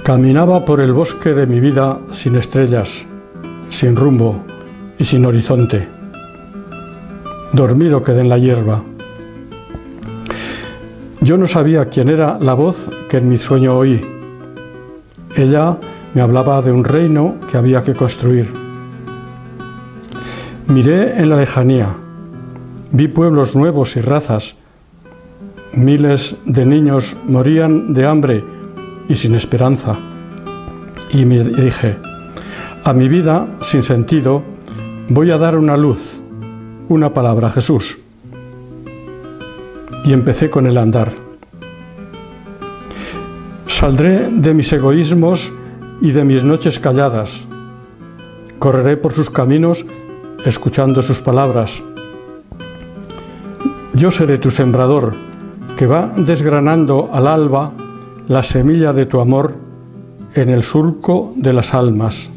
Caminaba por el bosque de mi vida sin estrellas, sin rumbo y sin horizonte. Dormido quedé en la hierba. Yo no sabía quién era la voz que en mi sueño oí. Ella me hablaba de un reino que había que construir. Miré en la lejanía, vi pueblos nuevos y razas. Miles de niños morían de hambre y sin esperanza. Y me dije, a mi vida sin sentido voy a dar una luz, una palabra, Jesús. Y empecé con el andar. Saldré de mis egoísmos y de mis noches calladas. Correré por sus caminos escuchando sus palabras. Yo seré tu sembrador, que va desgranando al alba la semilla de tu amor en el surco de las almas.